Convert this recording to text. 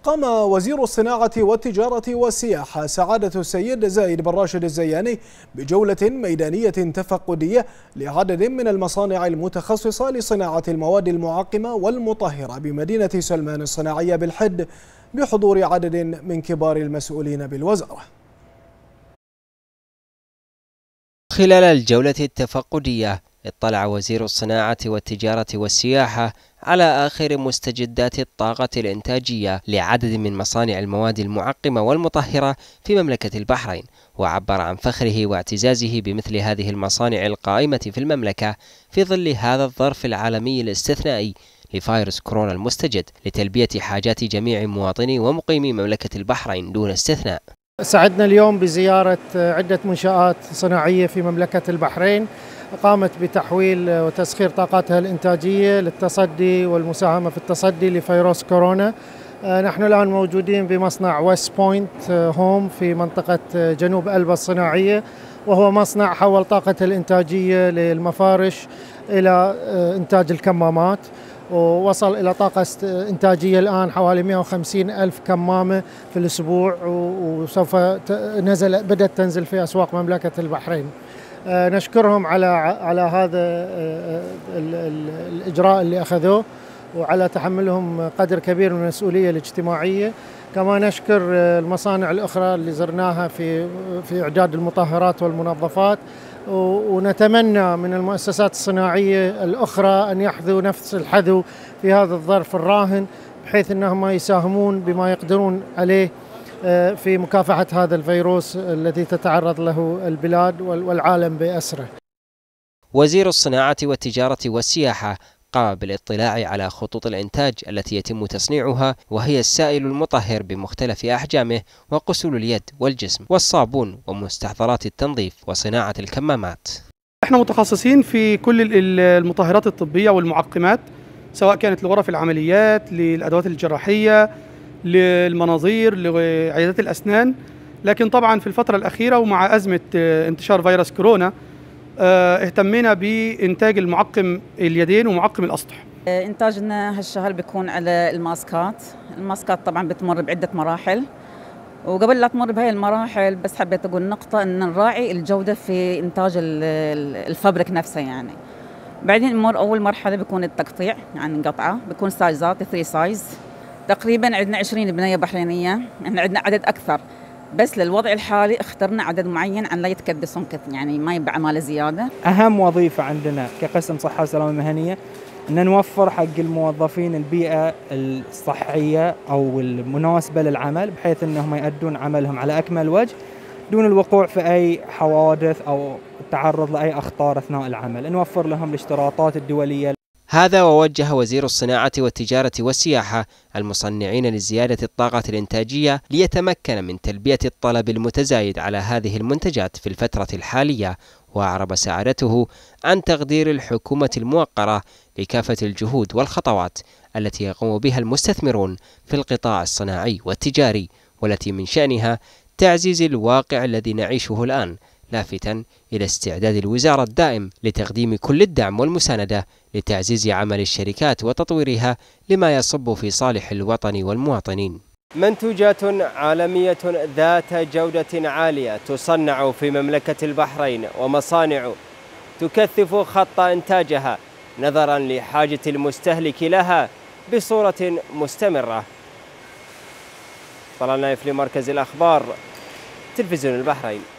قام وزير الصناعة والتجارة والسياحة سعادة السيد زايد بن راشد الزياني بجولة ميدانية تفقدية لعدد من المصانع المتخصصة لصناعة المواد المعقمة والمطهرة بمدينة سلمان الصناعية بالحد بحضور عدد من كبار المسؤولين بالوزارة. خلال الجولة التفقدية اطلع وزير الصناعة والتجارة والسياحة على آخر مستجدات الطاقة الإنتاجية لعدد من مصانع المواد المعقمة والمطهرة في مملكة البحرين، وعبر عن فخره واعتزازه بمثل هذه المصانع القائمة في المملكة في ظل هذا الظرف العالمي الاستثنائي لفيروس كورونا المستجد لتلبية حاجات جميع مواطني ومقيمي مملكة البحرين دون استثناء. سعدنا اليوم بزيارة عدة منشآت صناعية في مملكة البحرين قامت بتحويل وتسخير طاقاتها الإنتاجية للتصدي والمساهمة في التصدي لفيروس كورونا. نحن الآن موجودين بمصنع ويست بوينت هوم في منطقة جنوب ألبا الصناعية، وهو مصنع حول طاقته الإنتاجية للمفارش إلى إنتاج الكمامات، ووصل إلى طاقة إنتاجية الآن حوالي 150 ألف كمامة في الأسبوع، وسوف بدأت تنزل في أسواق مملكة البحرين. نشكرهم على هذا الإجراء اللي أخذوه وعلى تحملهم قدر كبير من المسؤولية الاجتماعية. كما نشكر المصانع الأخرى اللي زرناها في إعداد المطهرات والمنظفات، ونتمنى من المؤسسات الصناعية الأخرى أن يحذوا نفس الحذو في هذا الظرف الراهن، بحيث أنهم يساهمون بما يقدرون عليه في مكافحة هذا الفيروس الذي تتعرض له البلاد والعالم بأسره. وزير الصناعة والتجارة والسياحة قام بالاطلاع على خطوط الإنتاج التي يتم تصنيعها، وهي السائل المطهر بمختلف أحجامه وغسول اليد والجسم والصابون ومستحضرات التنظيف وصناعة الكمامات. احنا متخصصين في كل المطهرات الطبية والمعقمات، سواء كانت لغرف العمليات، للأدوات الجراحية، للمناظير، لعيادات الأسنان. لكن طبعا في الفترة الأخيرة ومع أزمة انتشار فيروس كورونا اهتمينا بإنتاج المعقم اليدين ومعقم الأسطح. إنتاجنا هالشهر بيكون على الماسكات طبعا بتمر بعدة مراحل، وقبل لا تمر بهاي المراحل بس حبيت أقول نقطة أن نراعي الجودة في إنتاج الفابريك نفسه. يعني بعدين أول مرحلة بيكون التقطيع، يعني قطعة بيكون سايزات 3 سايز تقريبا. عندنا 20 بناية بحرينية، احنا عندنا عدد أكثر، بس للوضع الحالي اخترنا عدد معين عن لا يتكدسون يعني ما يبقى عمالة زيادة. أهم وظيفة عندنا كقسم صحة وسلامة مهنية أن نوفر حق الموظفين البيئة الصحية أو المناسبة للعمل، بحيث أنهم يؤدون عملهم على أكمل وجه دون الوقوع في أي حوادث أو التعرض لأي أخطار أثناء العمل. نوفر لهم الاشتراطات الدولية. هذا ووجه وزير الصناعة والتجارة والسياحة المصنعين لزيادة الطاقة الإنتاجية ليتمكن من تلبية الطلب المتزايد على هذه المنتجات في الفترة الحالية، وأعرب سعادته عن تقدير الحكومة الموقرة لكافة الجهود والخطوات التي يقوم بها المستثمرون في القطاع الصناعي والتجاري، والتي من شأنها تعزيز الواقع الذي نعيشه الآن، لافتا إلى استعداد الوزارة الدائم لتقديم كل الدعم والمساندة لتعزيز عمل الشركات وتطويرها لما يصب في صالح الوطن والمواطنين. منتوجات عالمية ذات جودة عالية تصنع في مملكة البحرين، ومصانع تكثف خط إنتاجها نظرا لحاجة المستهلك لها بصورة مستمرة. طلال نايف لمركز الأخبار، تلفزيون البحرين.